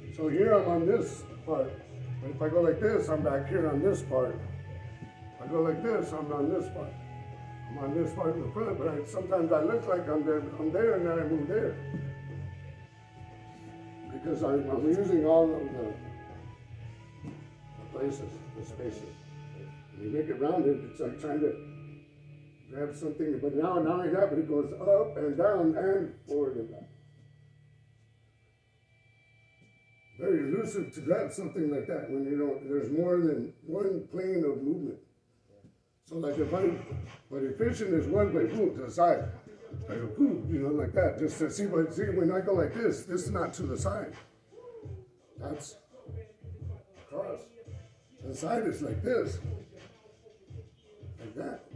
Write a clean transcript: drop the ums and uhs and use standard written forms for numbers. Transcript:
So here I'm on this part. But if I go like this, I'm back here on this part. If I go like this, I'm on this part. I'm on this part in the front, but sometimes I look like I'm there, and then I move there. Because I'm using all of the places, the spaces. When you make it rounded, it's like trying to grab something, but now I have it, it goes up and down and forward and back. Very elusive to grab something like that when you don't, there's more than one plane of movement. So like but efficient is one way, boom, to the side. I go, boom, you know, like that, just to see when I go like this is not to the side. That's across. The side is like this, like that.